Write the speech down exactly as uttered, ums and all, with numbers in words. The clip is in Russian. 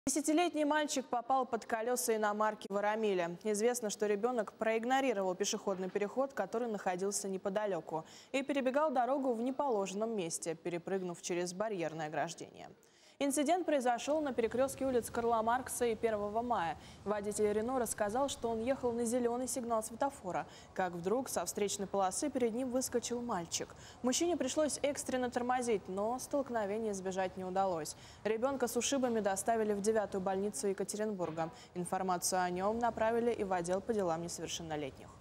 Десятилетний мальчик попал под колеса иномарки в Арамиле. Известно, что ребенок проигнорировал пешеходный переход, который находился неподалеку, и перебегал дорогу в неположенном месте, перепрыгнув через барьерное ограждение. Инцидент произошел на перекрестке улиц Карла Маркса и первого мая. Водитель Рено рассказал, что он ехал на зеленый сигнал светофора, как вдруг со встречной полосы перед ним выскочил мальчик. Мужчине пришлось экстренно тормозить, но столкновения избежать не удалось. Ребенка с ушибами доставили в девятую больницу Екатеринбурга. Информацию о нем направили и в отдел по делам несовершеннолетних.